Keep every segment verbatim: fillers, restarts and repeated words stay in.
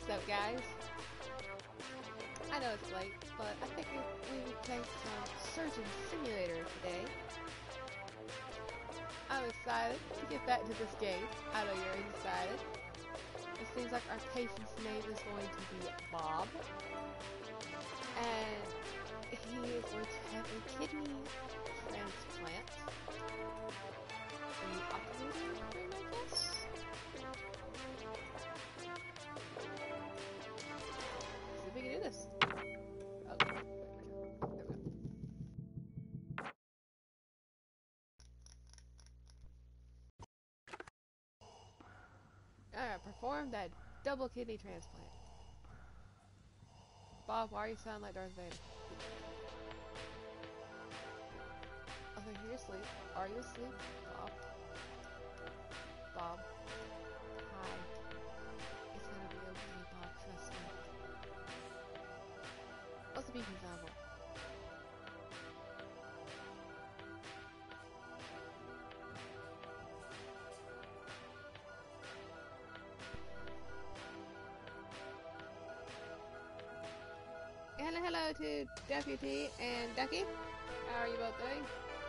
So guys, I know it's late, but I think we would play some Surgeon Simulator today. I'm excited to get back to this game. I know you're excited. It seems like our patient's name is going to be Bob. And he is going to have a kidney transplant. Are you operating room, I guess? See if we can do this. Oh, there we go. There we go. Alright, perform that double kidney transplant. Bob, why you sound like Darth Vader? Okay, you're asleep. Are you asleep? Bob? Bob? Hi. It's gonna be okay, Bob, trust me. What's the beeping sound for? Hello, hello to Deputy and Ducky. How are you both doing?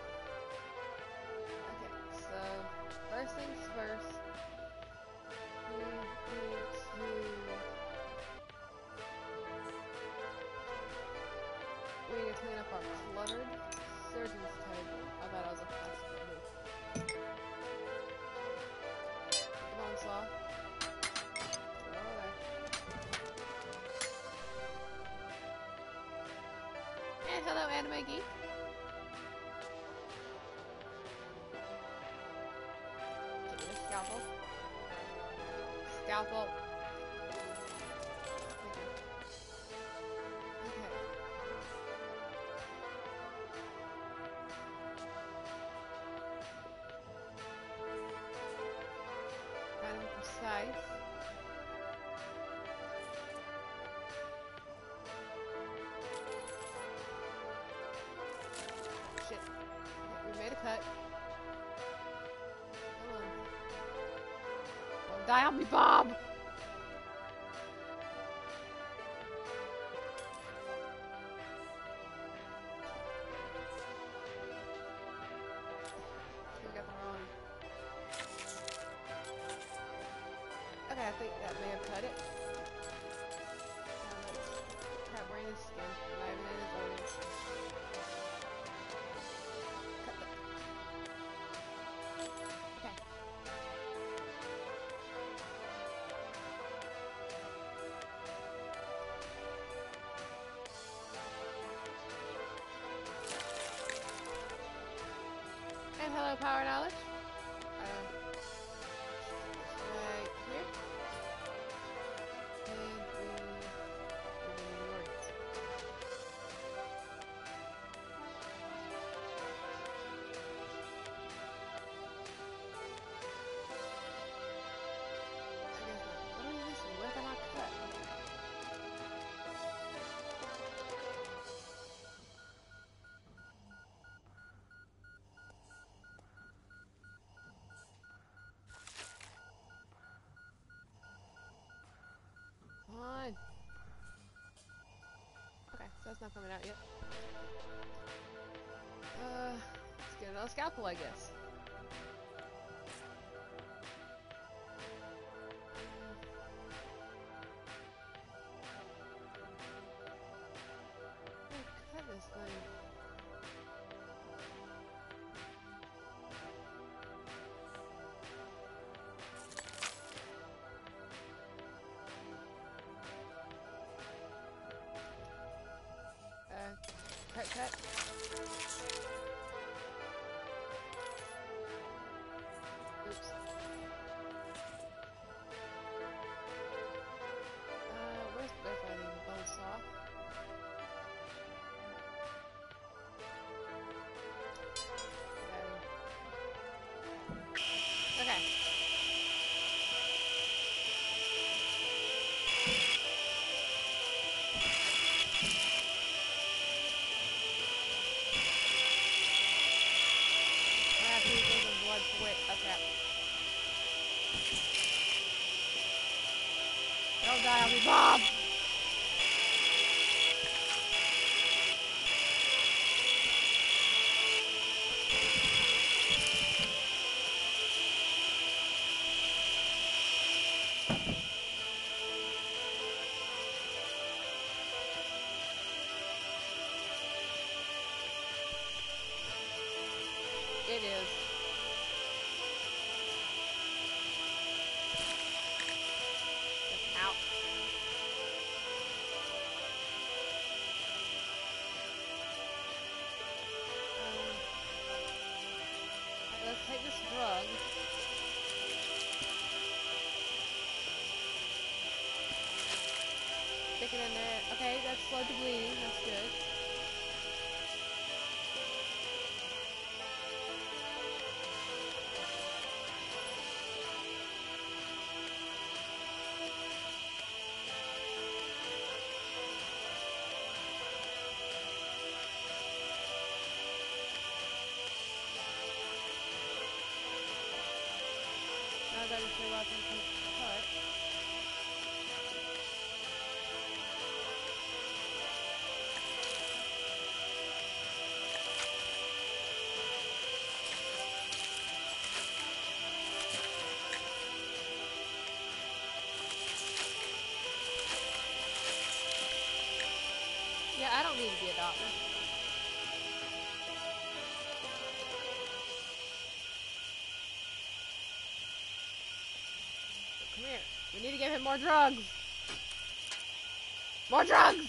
Okay, so first things first, we need to we need to clean up our cluttered surgeon's table. I thought it was a plastic move. Come on, Saw. Go over there. And hello, Anime Geek. Give me the scalpel. Scalpel. Okay. Okay. Kind of precise. Shit. Okay, we made a cut. Come on. Don't die on me, Bob! We got the wrong. Okay, I think that may have cut it. Now let's try brain and skin. Not even in his organs. Cut that. Okay. And hello, Power Knowledge. Uh, right here. And we remove the organs. I guess not. What are we missing? What have I not cut? Come on. Okay, so that's not coming out yet. Uh, let's get another scalpel, I guess. Oh, cut this thing. Uh, cut, cut. Oops. Uh, where's the fighting buzzsaw? Okay. Crap, he's losing blood quick. Okay. Don't Don't die on me, Bob! It is. Just out. Um, let's take this drug. Stick it in there. Okay, that's slowed the bleeding. That's good. Now that it's your weapon can cut. Yeah, I don't need to be a doctor. Come here. We need to give him more drugs. More drugs!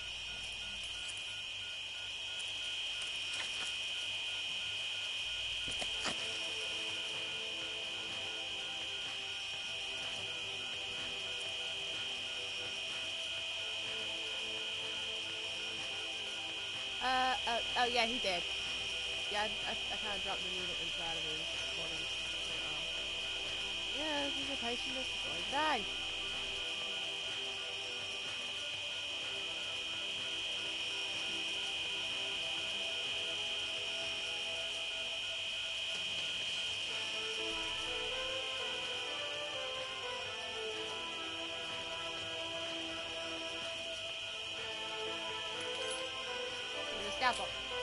Uh, oh, oh yeah, he did. Yeah, I, I, I kind of dropped the needle inside of his body. Uh, yeah, this is a patient that's going to die. Here's a scalpel.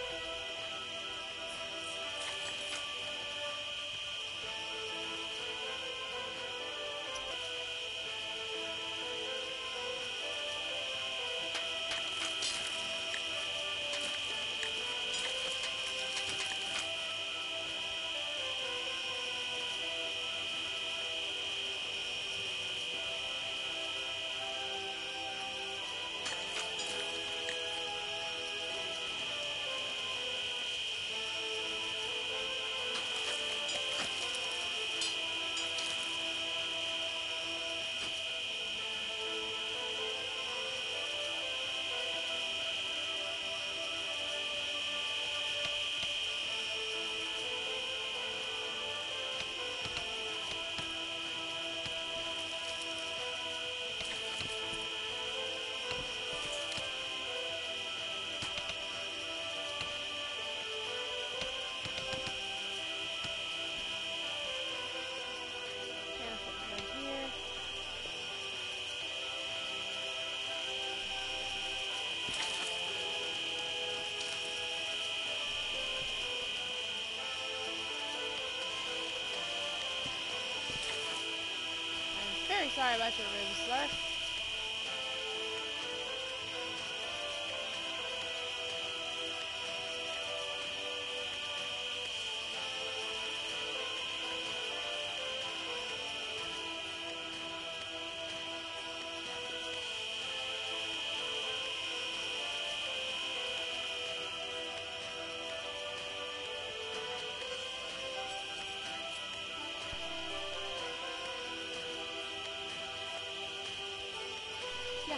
Very sorry about your ribs, sir. Yeah.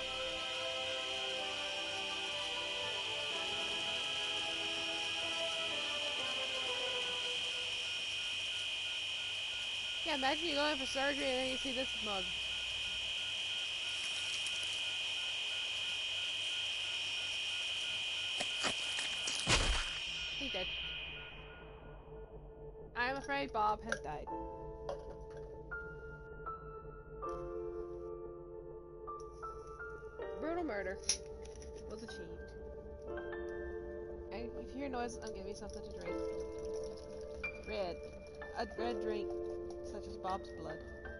Yeah, imagine you go in for surgery and then you see this mug. He's dead. I am afraid Bob has died. murder was achieved. And if you hear noises, I'm giving you something to drink. Red. A red drink, such as Bob's blood.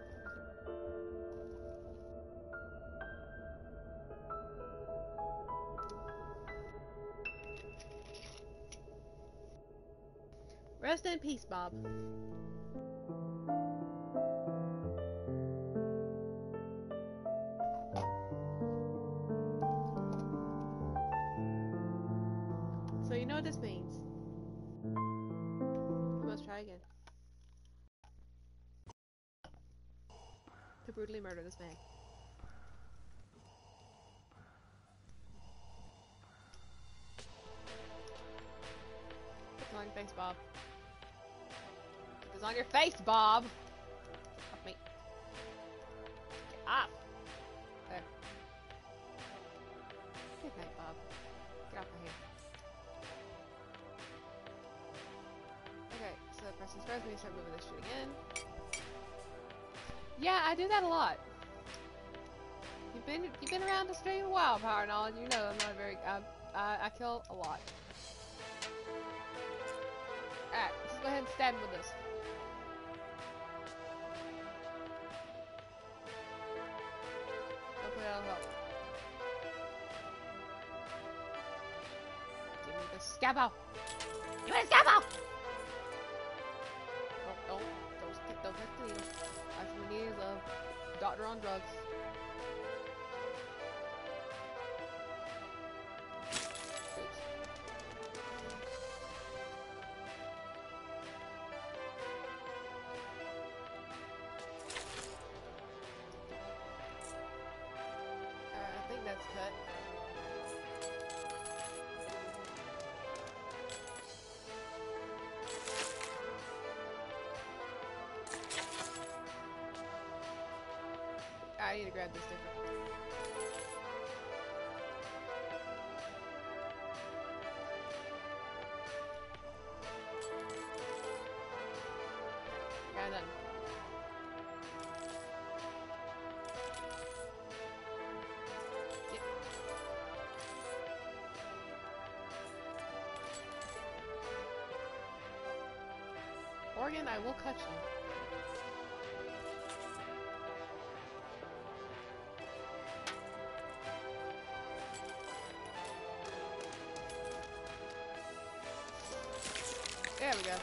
Rest in peace, Bob. So you know what this means. We must try again. To brutally murder this man. Put this on your face, Bob. Put this on your face, Bob! Off me. Get off! There. Good night, Bob. Get off my hand. Okay, so press and start when you start moving this shit again. Yeah, I do that a lot. You've been you've been around the stream a while, Power Knowledge. You know I'm not very. I I, I kill a lot. Alright, let's go ahead and stab him with this. Hopefully that'll help. Give me the scalpel. Give me the scalpel. Oh, don't don't stick don't touch the needle. All we need is a doctor on drugs. Oops. Uh, I think that's cut. I need to grab this different. Got it done. Yep. Oregon, I will cut you. There we go.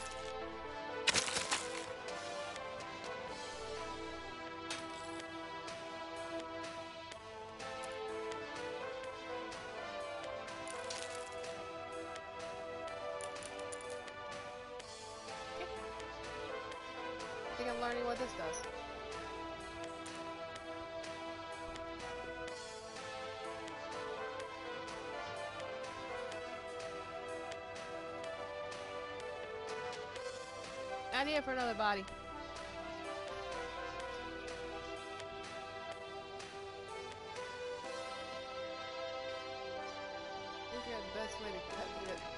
I think I'm learning what this does. Idea for another body. I think that's the best way to cut through it.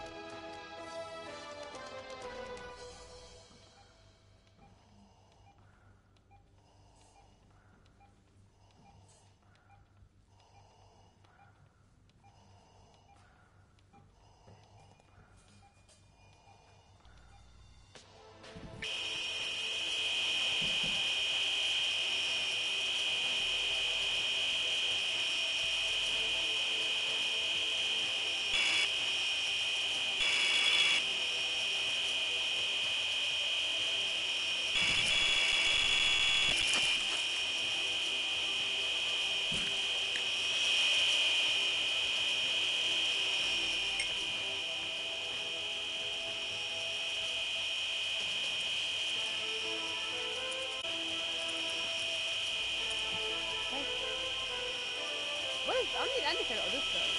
I don't need to indicate what this does.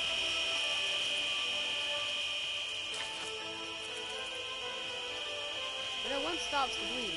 But it one stops the bleeding.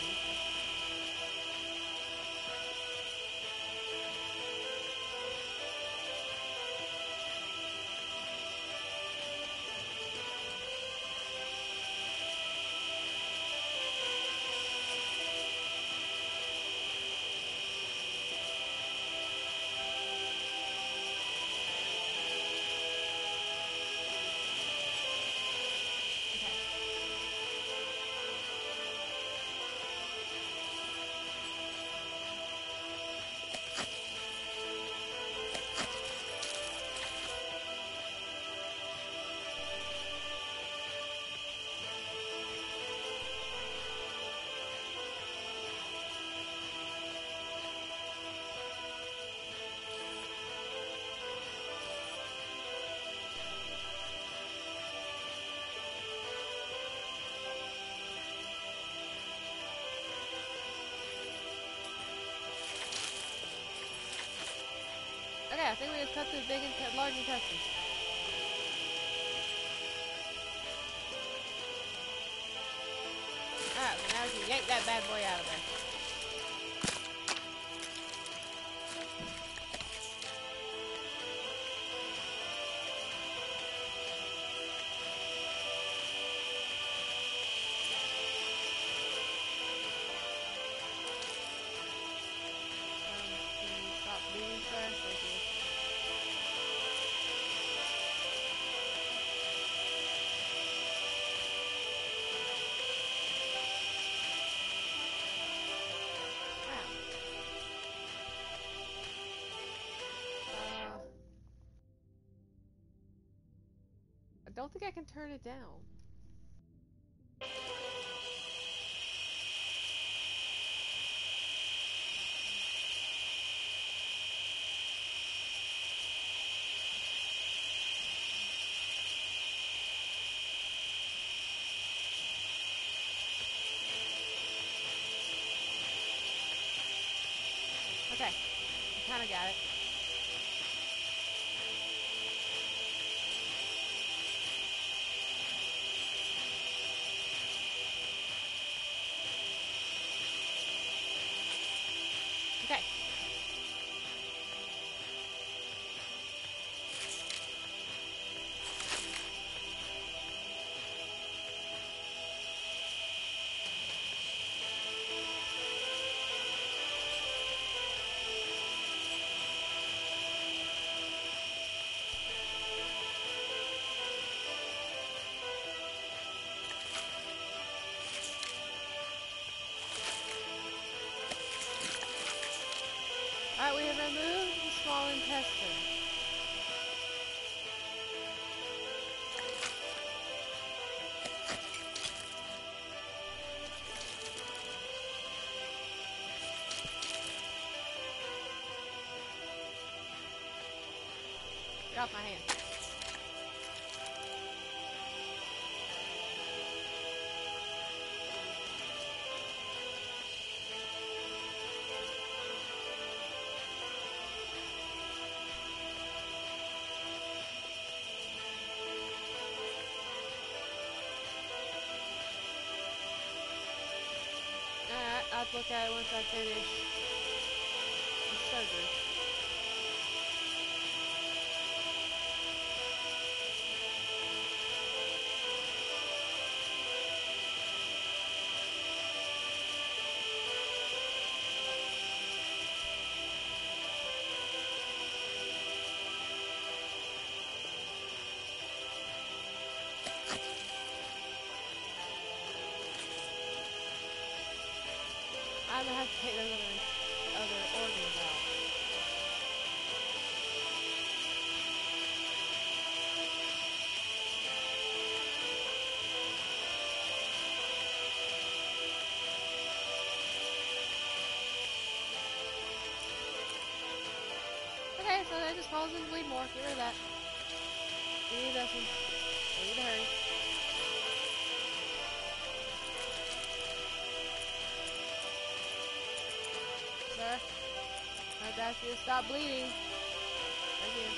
I think we just cut to the big and large intestine. Alright, well now we can yank that bad boy out of there. I don't think I can turn it down. Okay, I kinda got it. Okay. Alright, we have removed the small intestine. Get off my hand. Alright, I'll look at it once I finish the surgery. I'm gonna have to take those other, other organs out. Okay, so that just causes him to bleed more. Get rid of that. We need this one. We need to hurry. Sir, I'd ask you to stop bleeding. Thank you.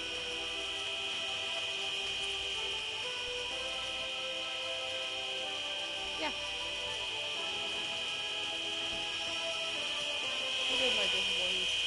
Yeah. He did like this voice.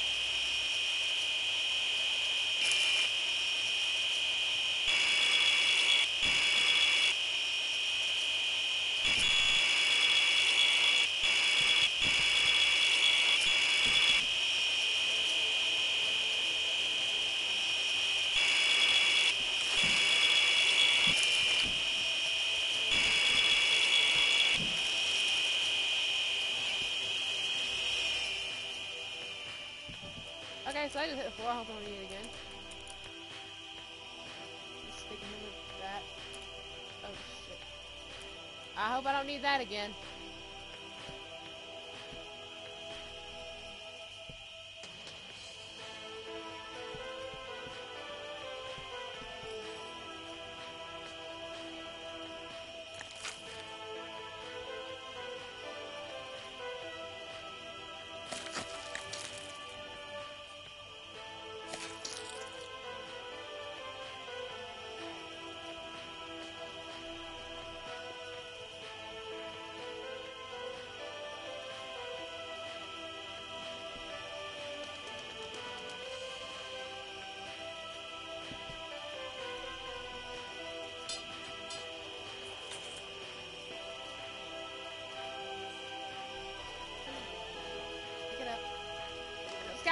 Okay, so I just hit the floor. I hope I don't need it again. Just sticking him with that. Oh shit. I hope I don't need that again.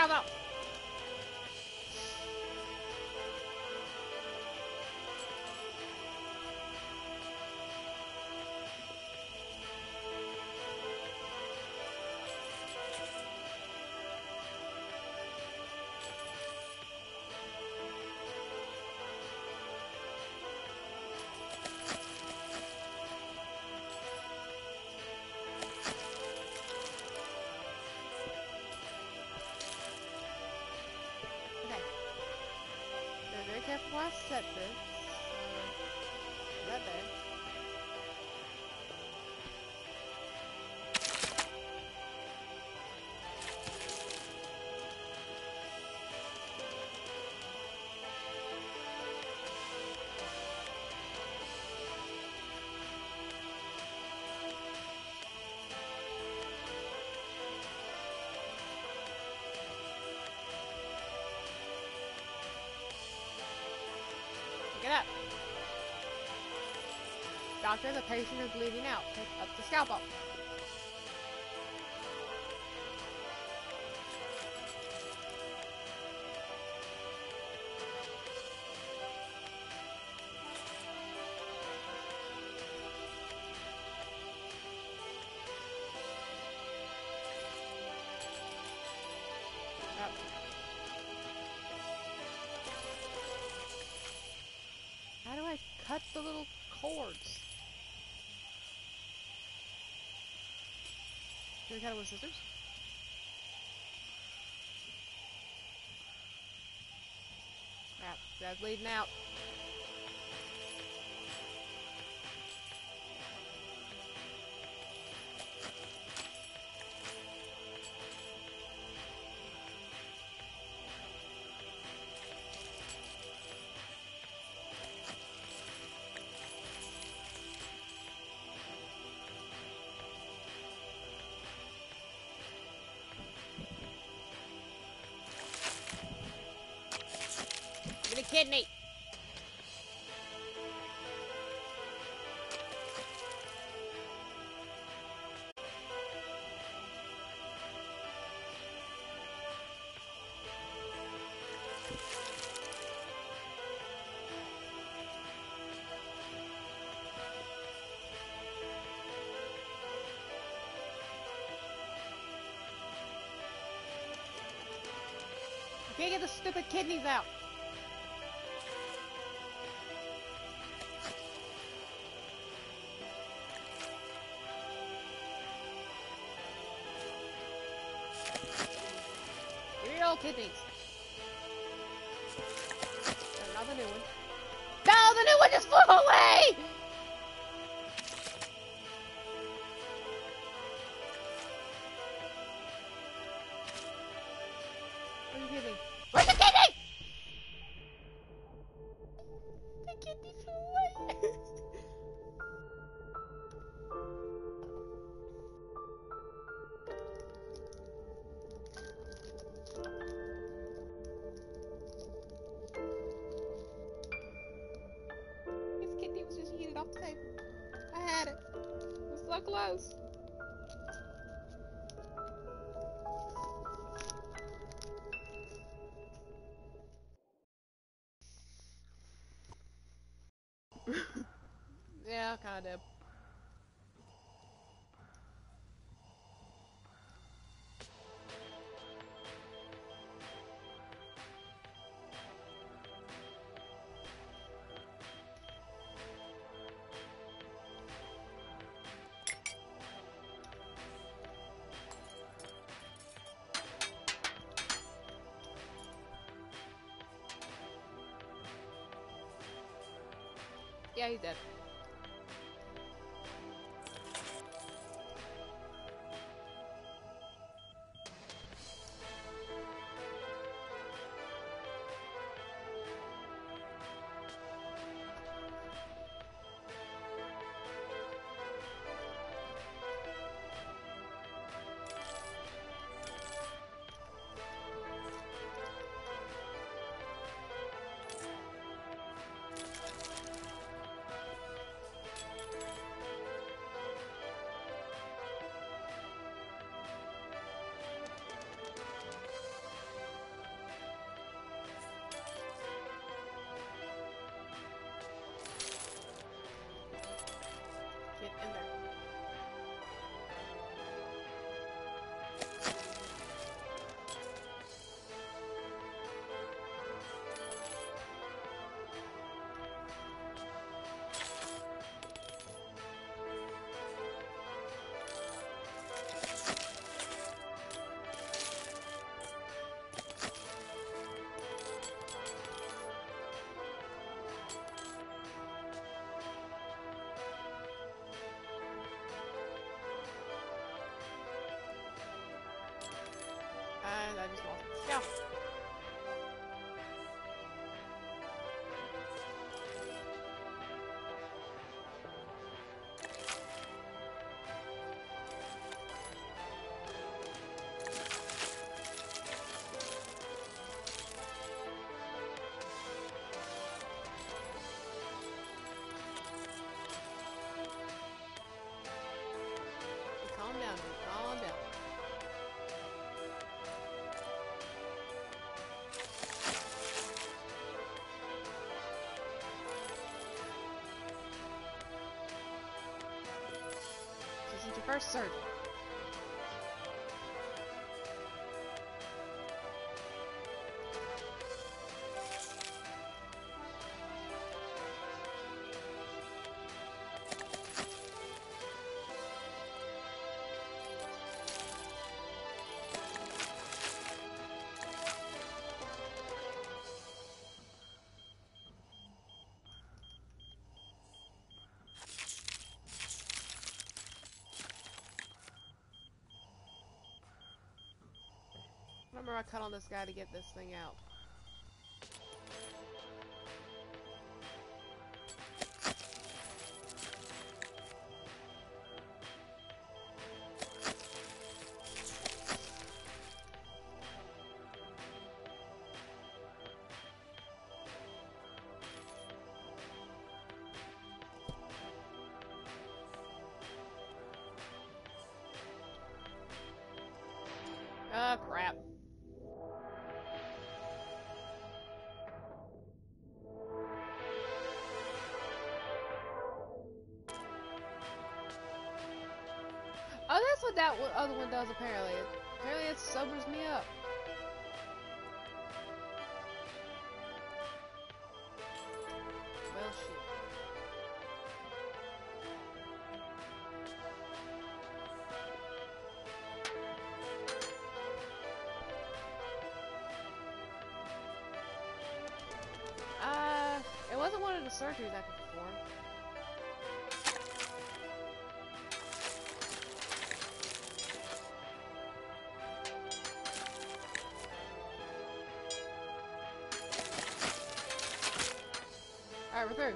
no. Very careful while I set this. Uh, right there. Pick it up. Doctor, the patient is bleeding out. Pick up the scalpel. Up. How do I cut the little cords? Can we cut it with scissors? Crap, that's bleeding out. Give me the kidney. I can't get the stupid kidneys out. Give me your old kidneys. Not the new one. No, the new one just flew away! Where's the kidney? Where's the kidney? The kidney flew away. His kidney was just yeeted off the table. I had it. It was so close. Yeah, kind of. Yeah, he's dead. First surgery. Remember, I cut on this guy to get this thing out. Oh, crap. Oh, that's what that other one does, apparently. Apparently it sobers me up. Well, shit. Uh, it wasn't one of the surgeries I could perform. Alright, we're through.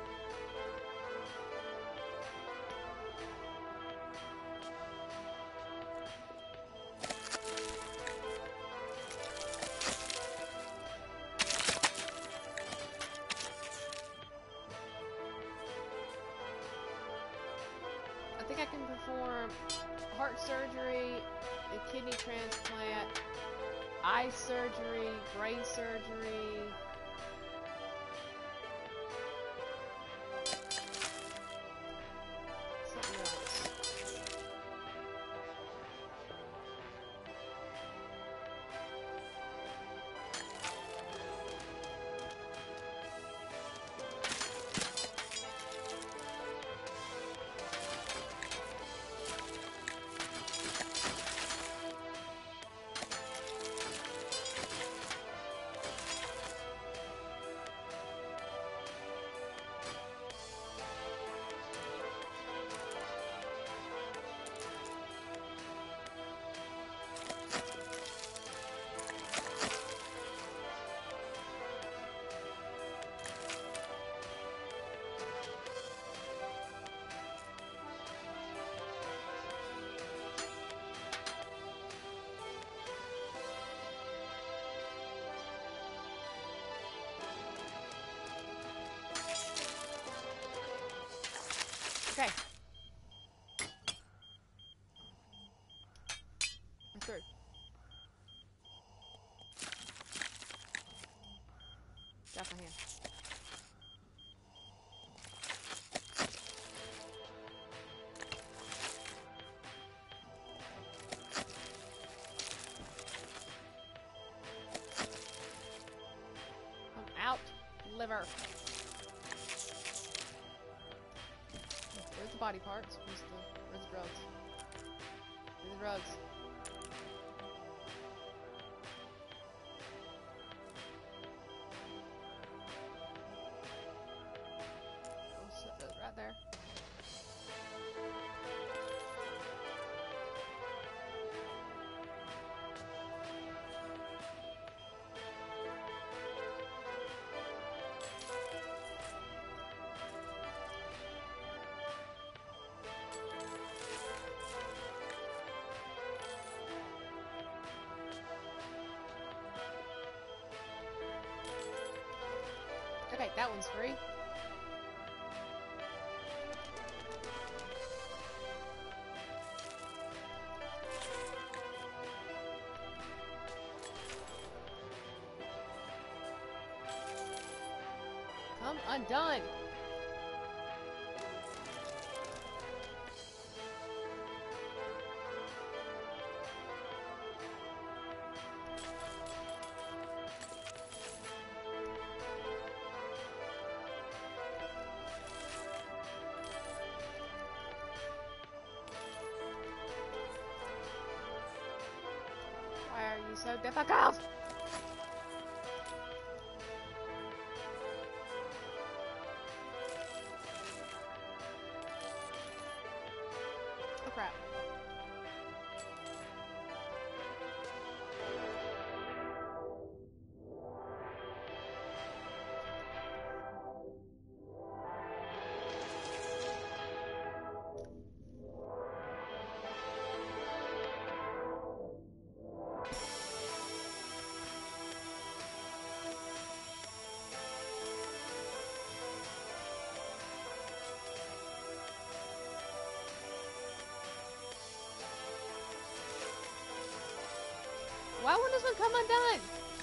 I think I can perform heart surgery, a kidney transplant, eye surgery, brain surgery. Something else. Okay. We're through. Got my hand. I'm out. Liver. Where's the body parts? Where's the, where's the drugs? Where's the drugs? Oh, shit, right there. Okay, that one's free. Come undone. so difficult! Oh crap. Why won't this one come undone?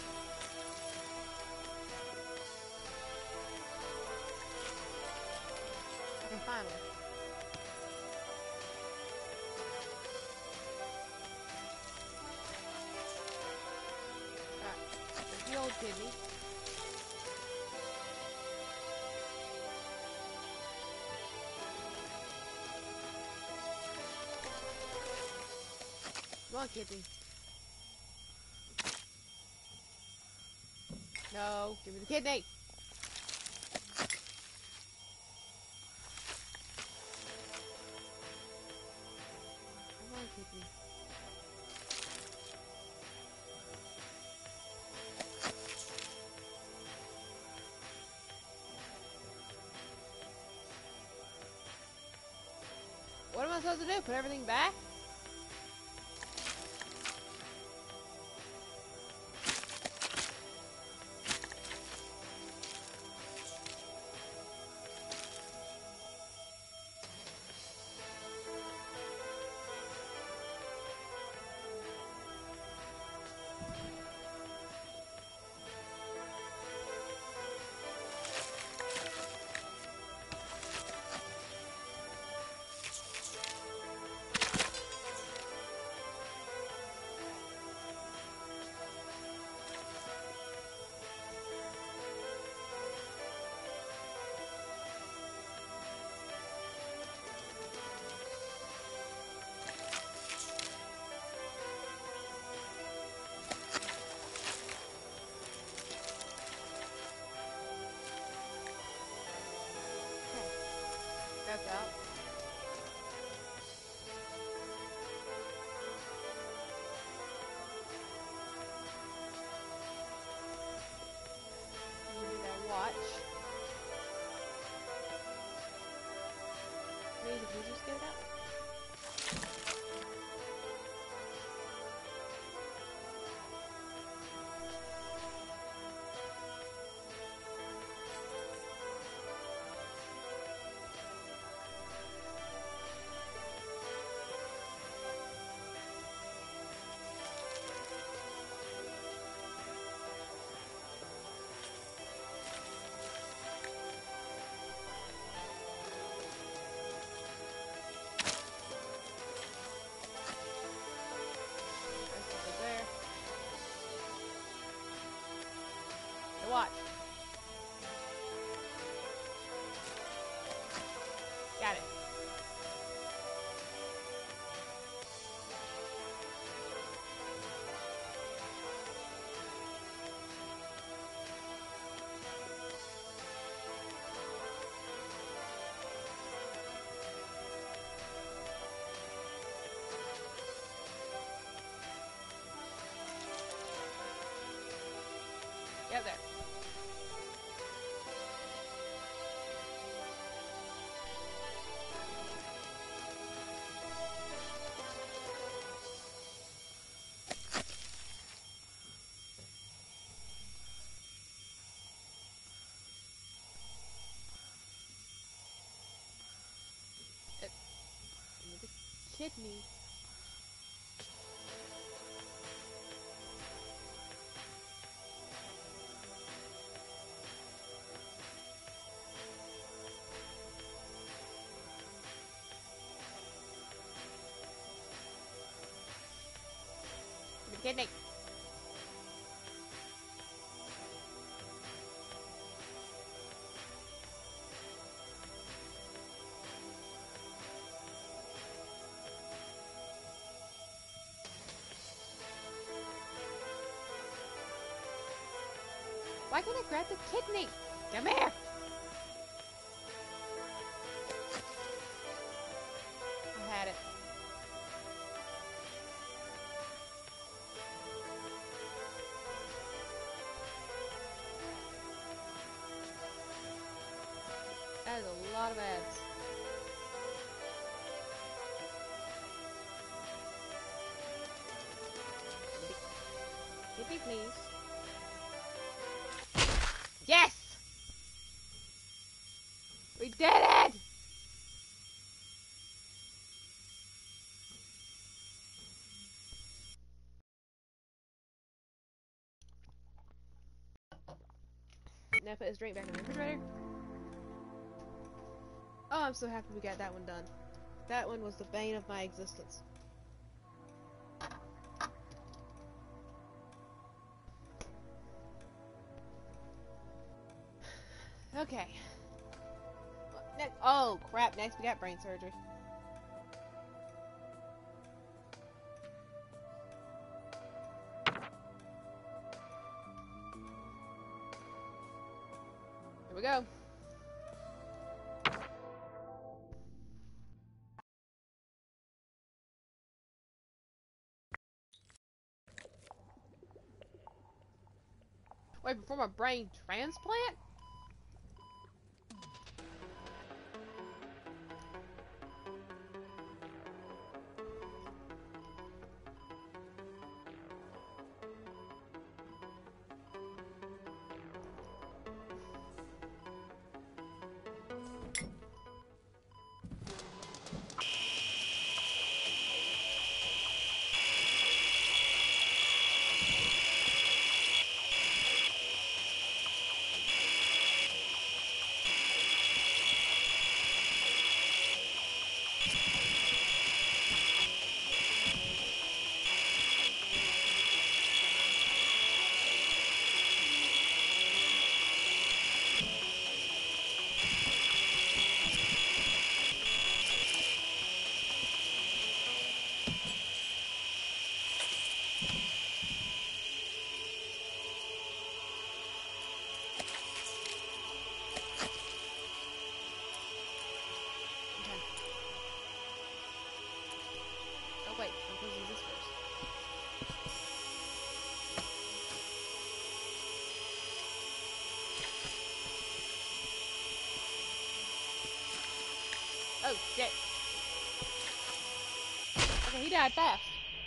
Okay, finally. Alright, the old kidney. Come on, kidney. No, give me the kidney. Come on, kidney. What am I supposed to do? Put everything back? That's out. You need that watch. Maybe did you just get it out? There. The watch. Got it. Get there. It, the kidney. The kidney. Why can't I grab the kidney? Come here! I had it. That is a lot of ads. Kidney, please. Yes! We did it! Now put his drink back in the refrigerator. Oh, I'm so happy we got that one done. That one was the bane of my existence. Okay. Next, oh crap, next we got brain surgery. Here we go. Wait, perform a brain transplant? Wait, I'm supposed to use this first. Oh, shit. Okay, he died fast.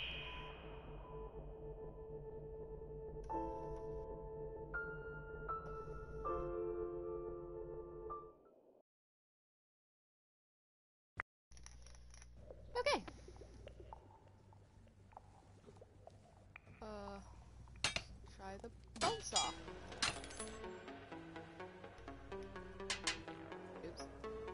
Okay. Uh, try the bone saw. Oops.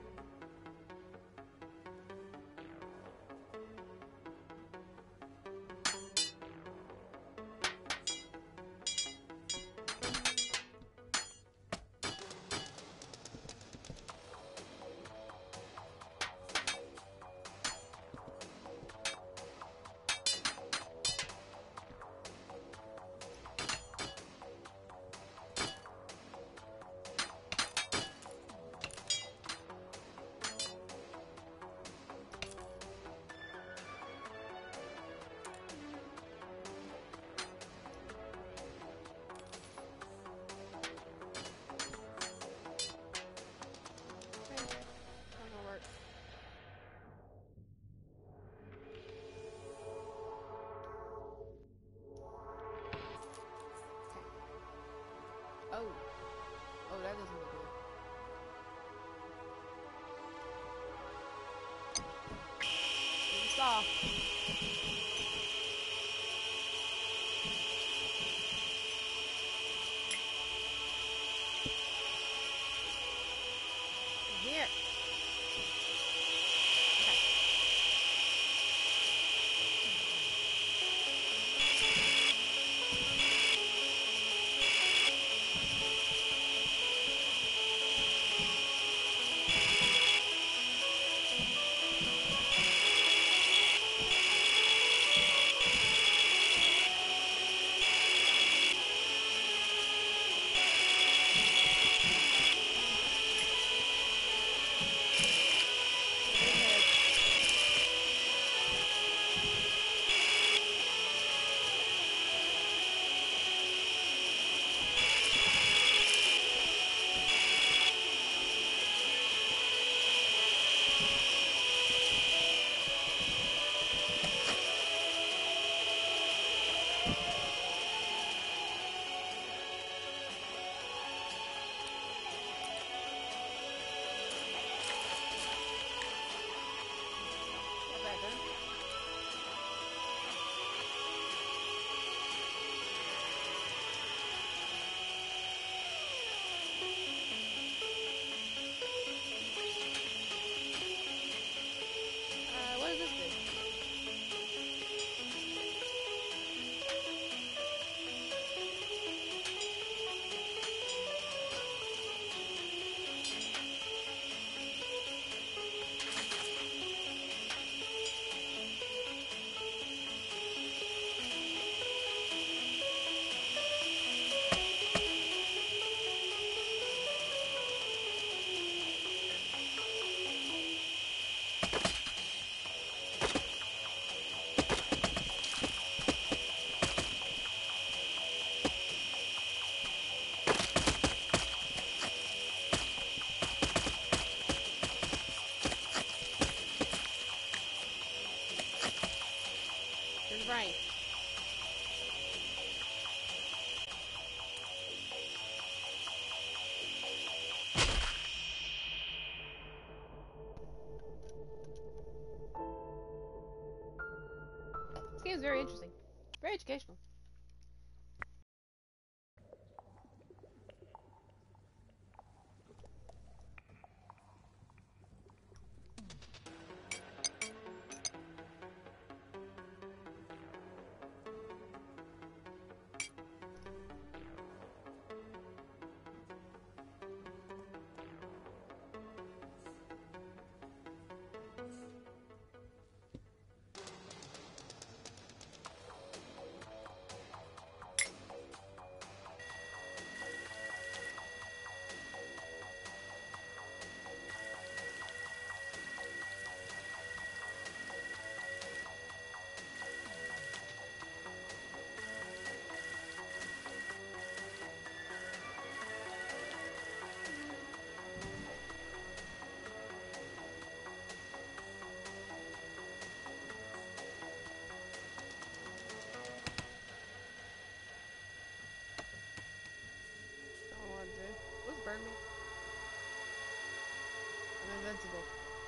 Oh. Oh, that doesn't look good. Maybe saw. Here. There's rain. This game is very interesting. Very educational. Let's burn me. I'm invincible.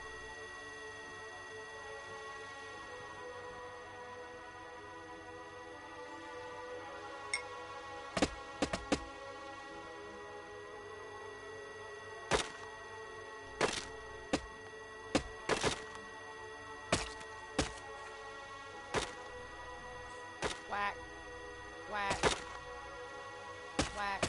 Whack. Whack. Whack.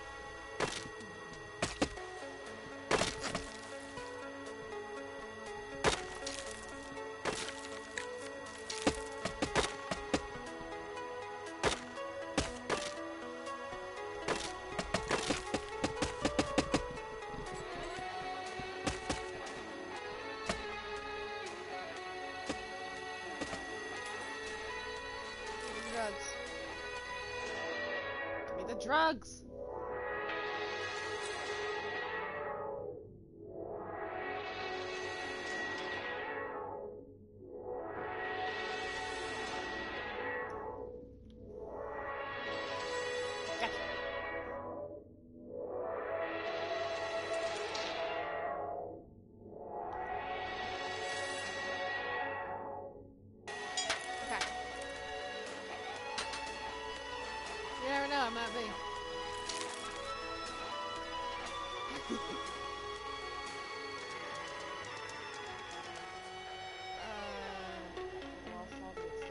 Drugs. Give me the drugs. Gotcha. Okay. You never know, I might be. uh, well, I'll solve it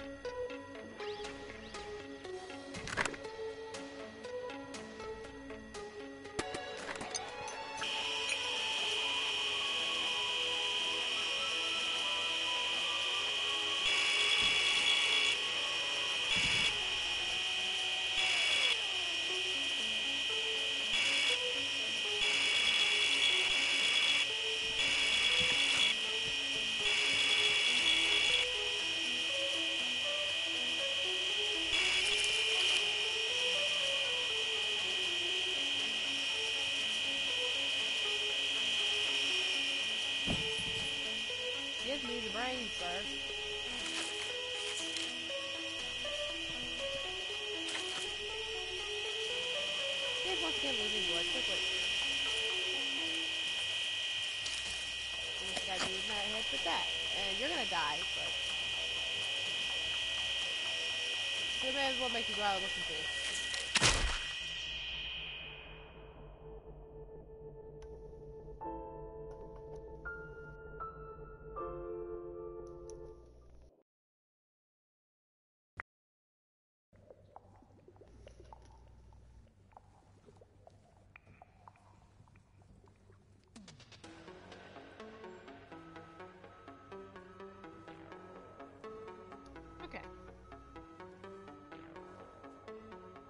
Give me the brain, sir. Here's once again losing blood quickly. You just gotta use that head for that. And you're gonna die, but so may as well make you go out looking for you. Okay.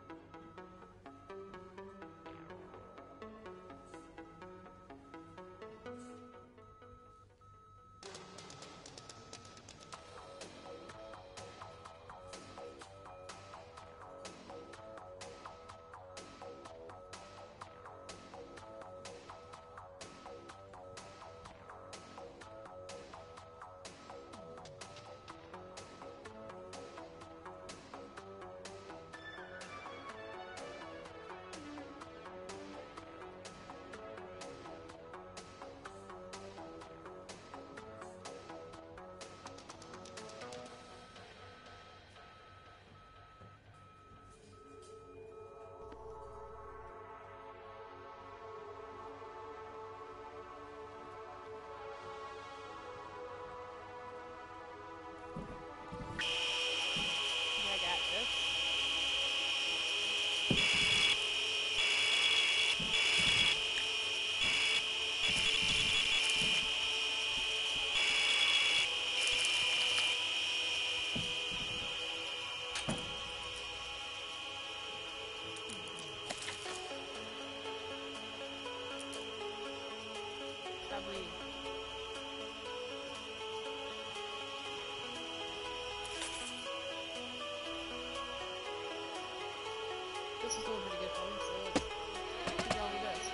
is doing pretty good for me, so let's see how he does.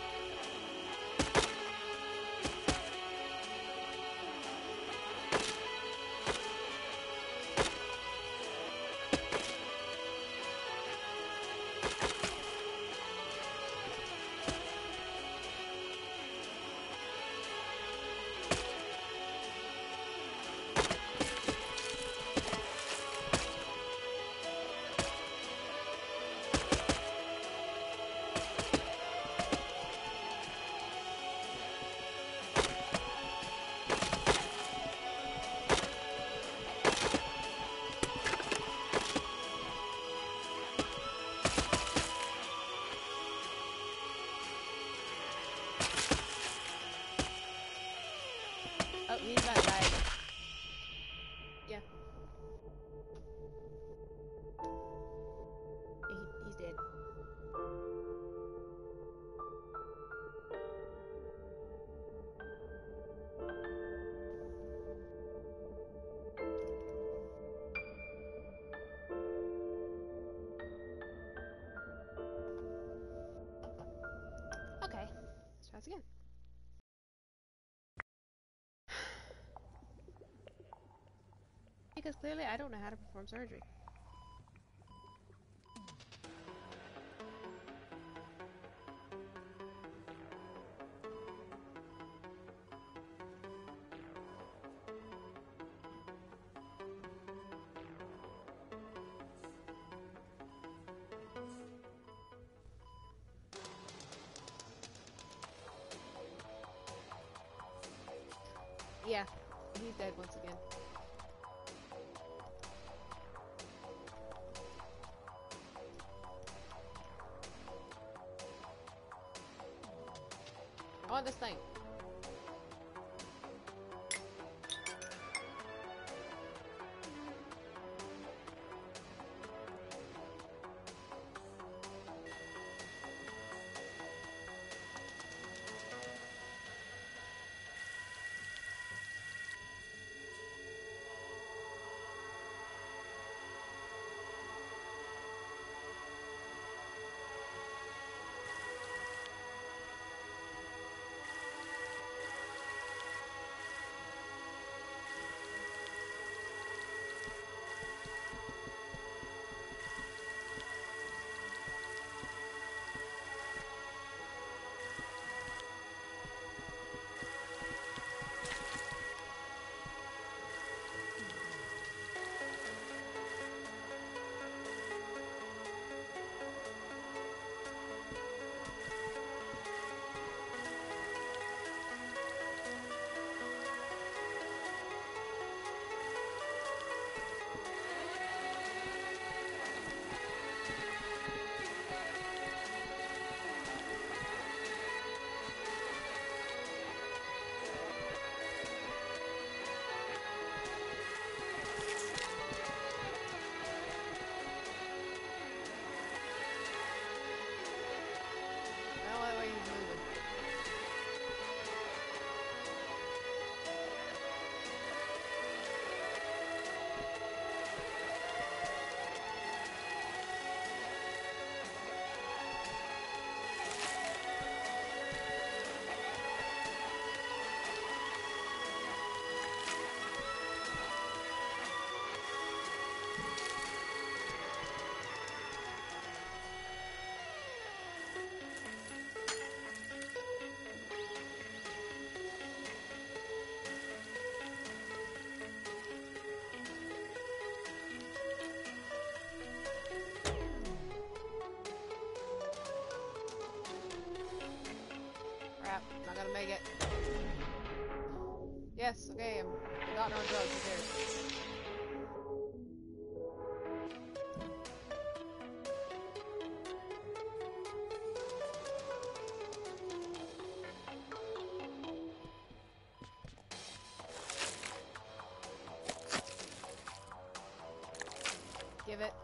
Oh, he's about to die. Yeah. He, he's dead. Okay. Let's try this again. Because clearly I don't know how to perform surgery. Yeah, he's dead once again. I want this thing. Well, that way he's moving. Crap, not gonna make it. Yes, okay, I'm a doctor on drugs, who cares? Give it.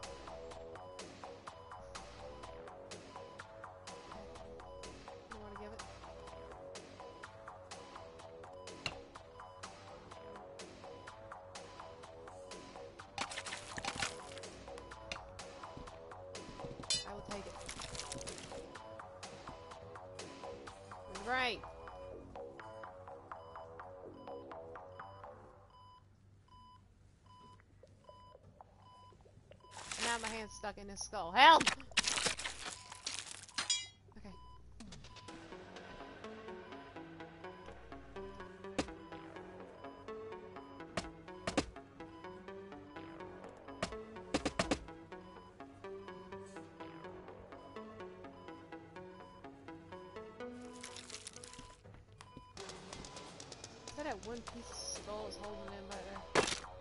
You wanna give it? I will take it. hand stuck in his skull. Help! Okay. So that one piece of skull is holding him right there.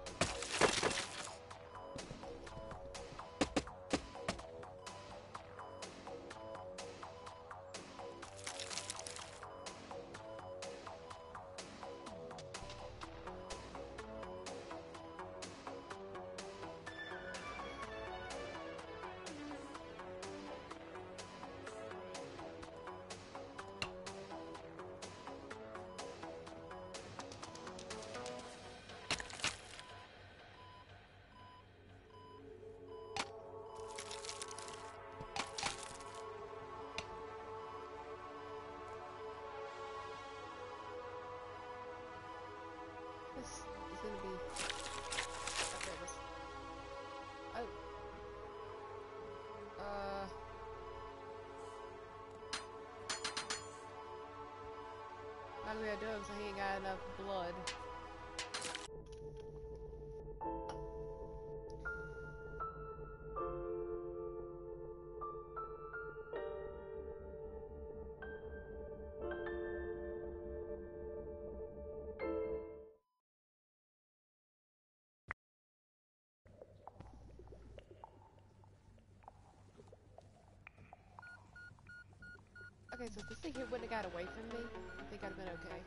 This is gonna be. Okay, this. Oh. Uh. How do I do it? So he ain't got enough blood. Okay, so if this thing here wouldn't have got away from me, I think I'd have been okay.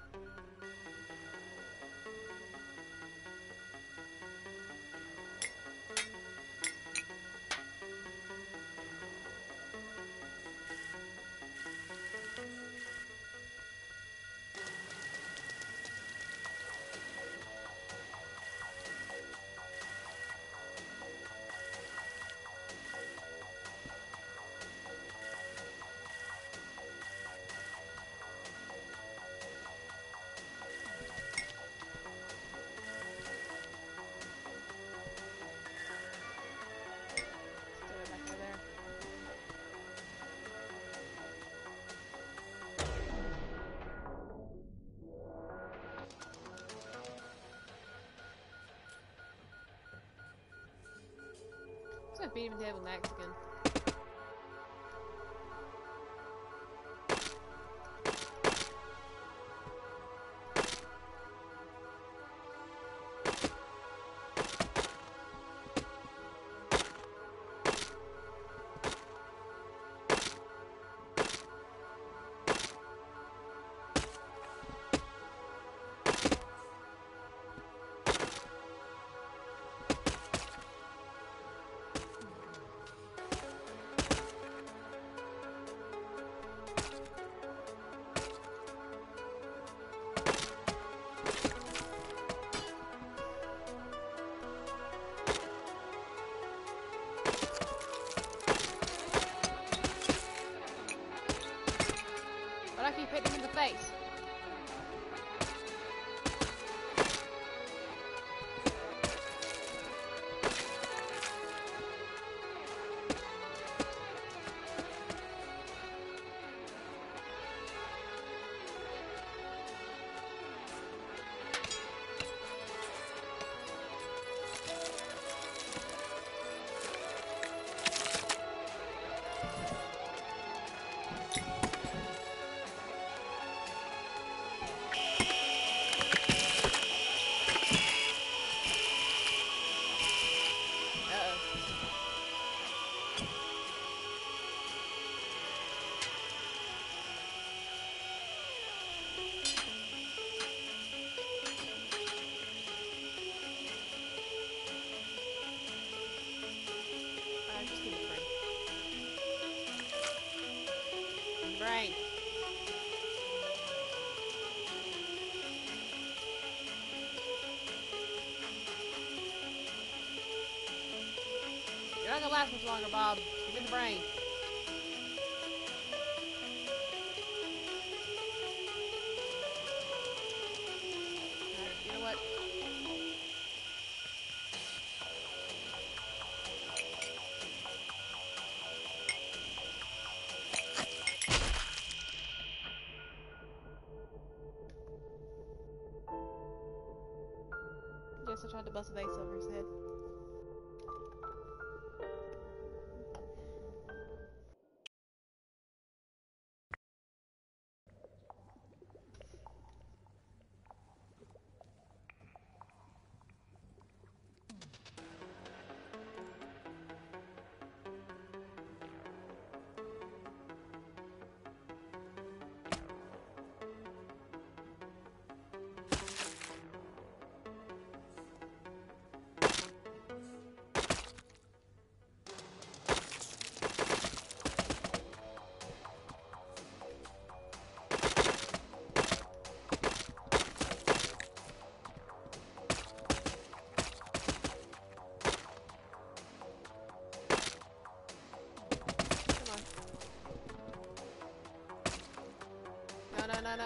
Still right back over there. I'm just gonna beat him to death with an axe again. But I keep hitting him in the face. Uh, just give me brain. Brain. You're not gonna last much longer, Bob. Give me the brain. Alright, you know what? guess I tried to bust a vase over his head. No, no, no, no.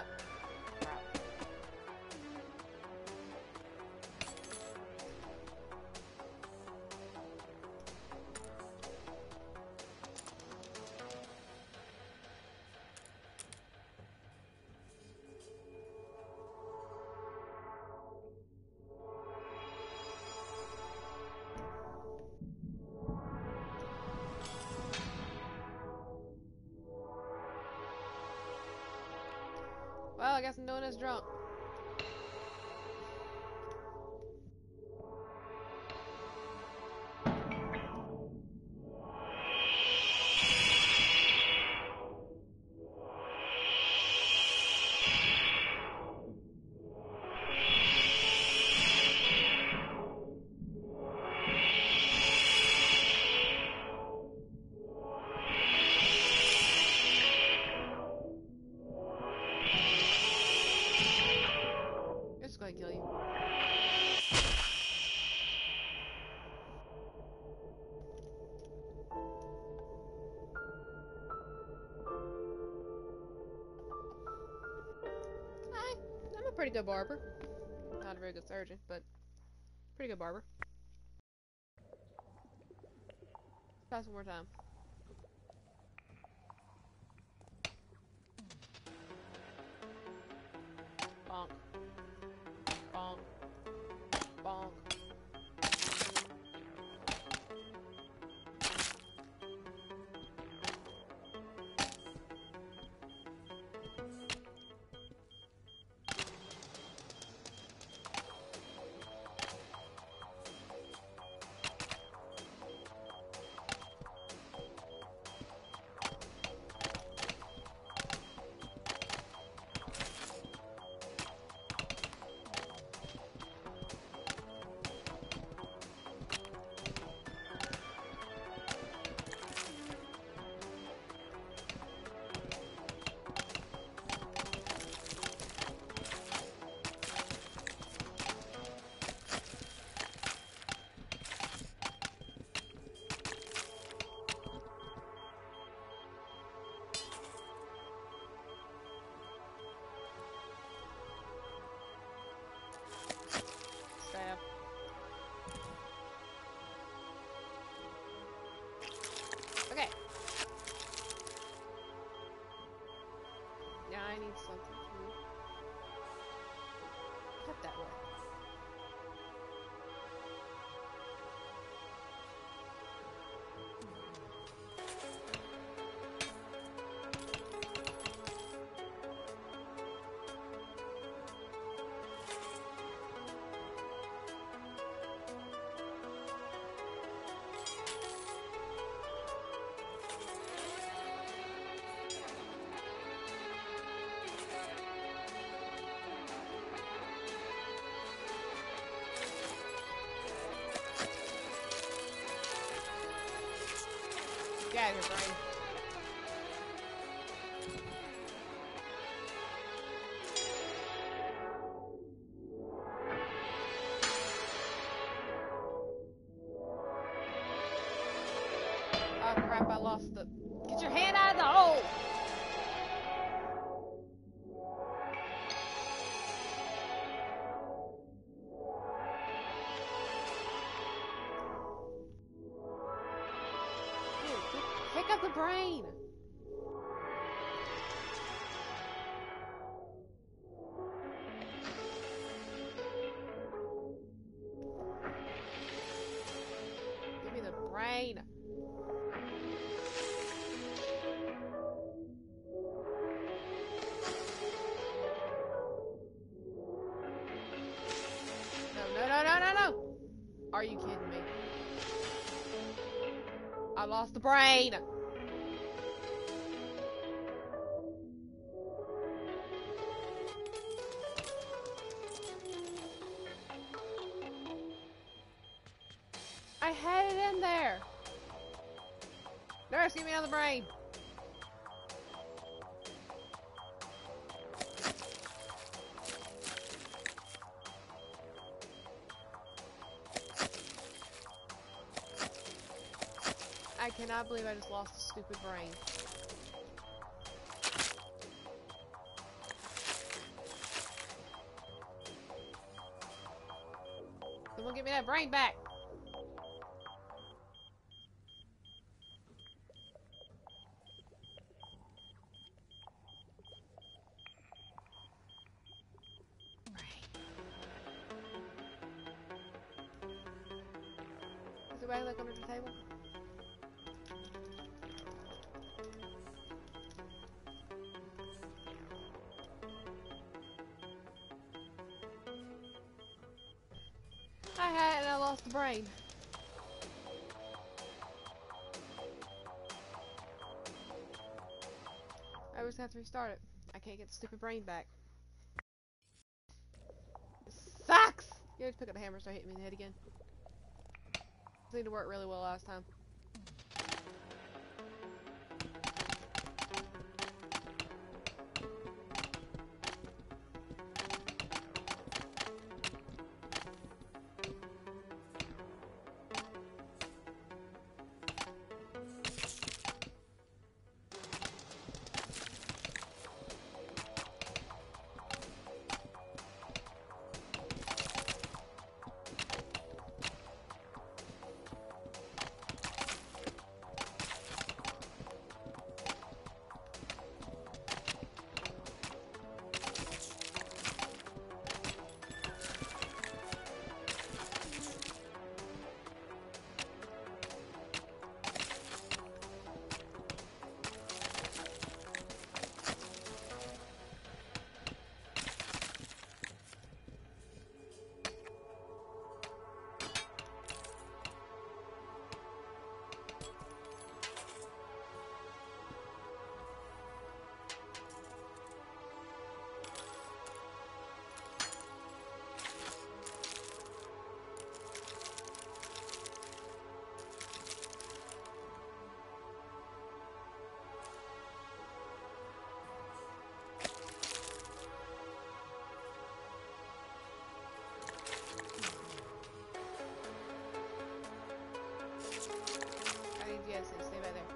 Well, I guess I'm doing this drunk. It's gonna kill you. Hi, I'm a pretty good barber. Not a very good surgeon, but pretty good barber. Try some more time. Bonk. Bonk. Bonk. Stab. Okay. Now I need something to cut that way. Get out of here, Brian. Oh crap, I lost the... Get your hand out of the hole! Dude, pick up the brain! brain. No, no, no, no, no, no! Are you kidding me? I lost the brain! I had it in there! Nurse, get me another brain! I cannot believe I just lost a stupid brain. Someone get me that brain back! Is there anybody like under the table? I had it and I lost the brain. I was gonna have to restart it. I can't get the stupid brain back. It sucks! You always pick up the hammer and start hitting me in the head again. It seemed to work really well last time. Yes, yes, stay right there.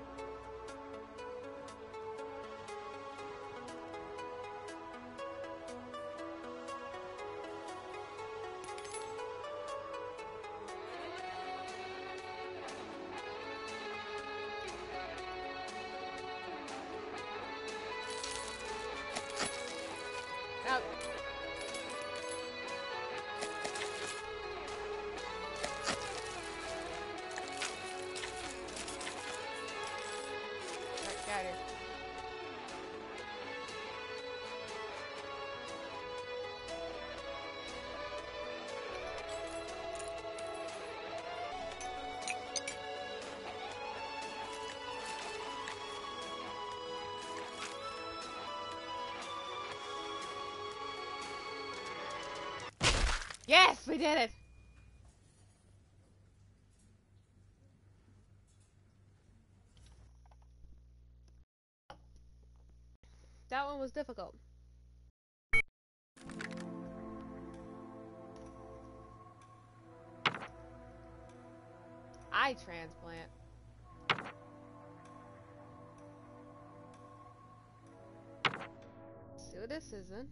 Out. Alright, got her. Yes, we did it! That one was difficult. Eye transplant. Let's see what this isn't.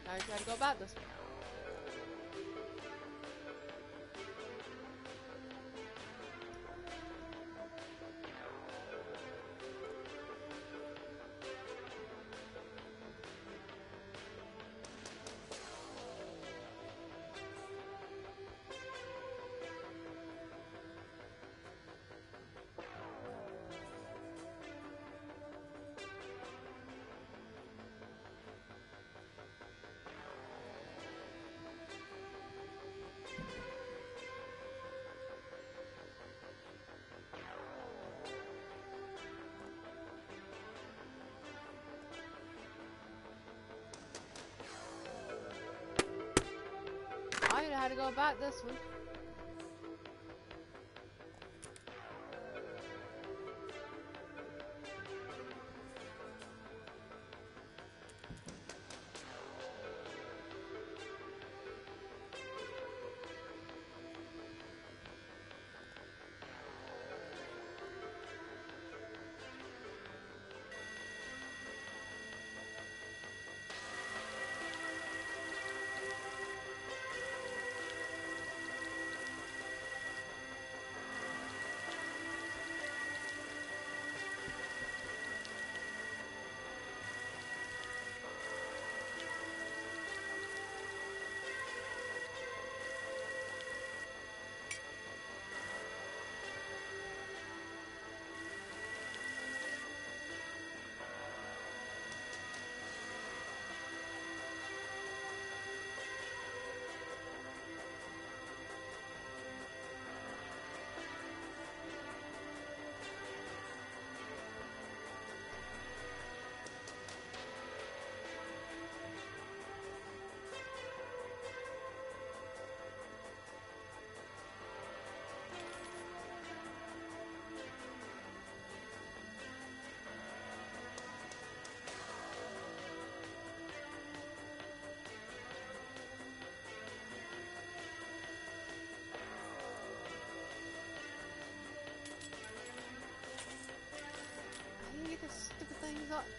Now I try to go about this one. I know how to go about this one. How do you get this stupid things up?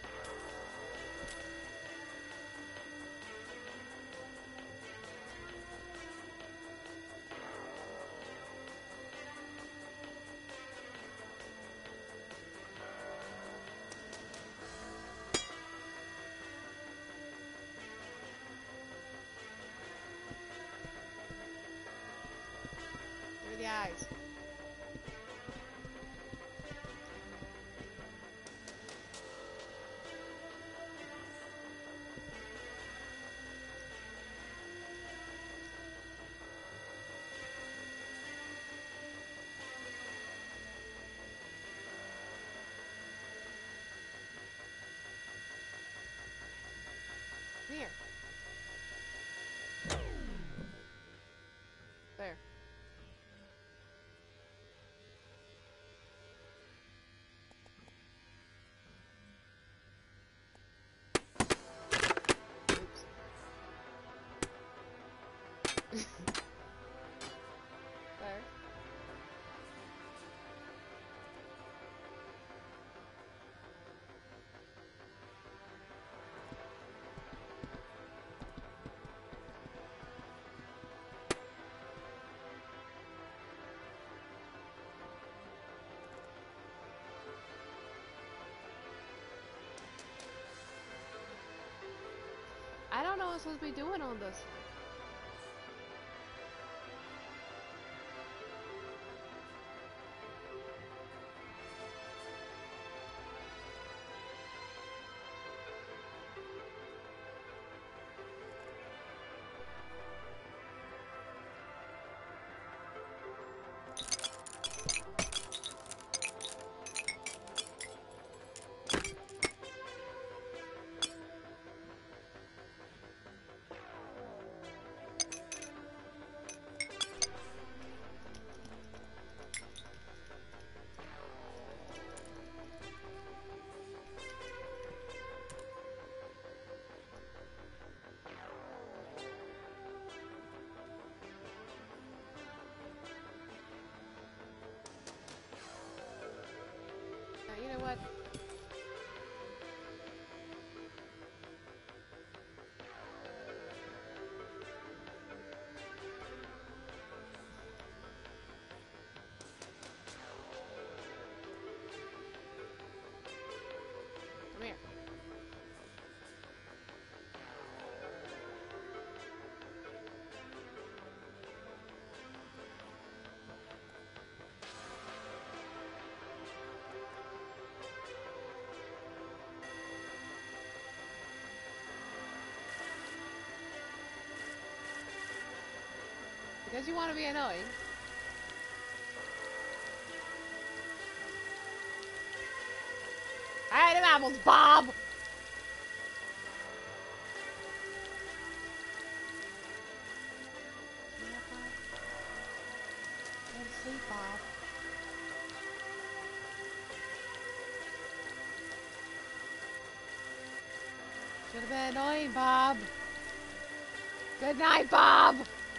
Through the eyes. Here. There. Oops. There. I don't know what I'm supposed to be doing on this. Because you want to be annoying. Alright, them apples, Bob! Go to sleep, Bob. Should have been annoying, Bob. Good night, Bob!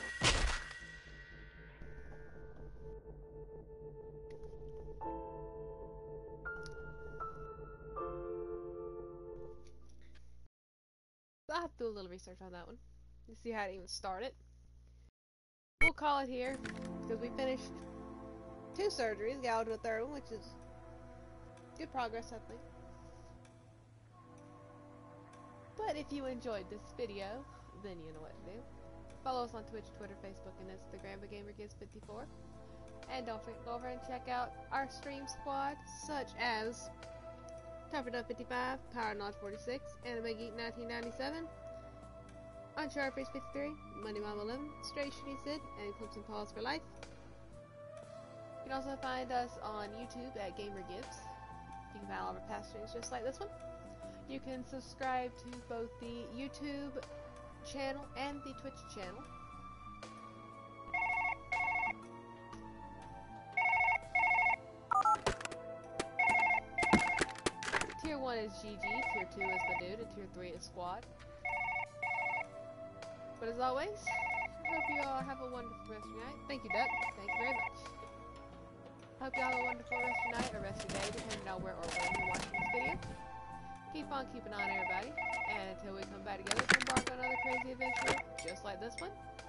I'll have to do a little research on that one to see how to even start it. We'll call it here because we finished two surgeries, got to a third one, which is good progress, I think. But if you enjoyed this video, then you know what to do. Follow us on Twitch, Twitter, Facebook, and Instagram at GamerGives fifty-four. And don't forget to go over and check out our stream squad, such as Topper fifty-five, Power Notch forty-six, Anime Geek nineteen ninety-seven, Uncharted Face fifty-three, Money Mom eleven, Straight Shitty Sid, and Clips and Pause for Life. You can also find us on YouTube at GamerGives. You can find all of our past streams just like this one. You can subscribe to both the YouTube channel and the Twitch channel. Tier one is G G, Tier two is the dude, and Tier three is squad. But as always, I hope you all have a wonderful rest of your night. Thank you, Duck. Thank you very much. Hope you all have a wonderful rest of your night or rest of your day, depending on where or when you're watching this video. Keep on keeping on, everybody. And until we come back together to embark on another crazy adventure just like this one,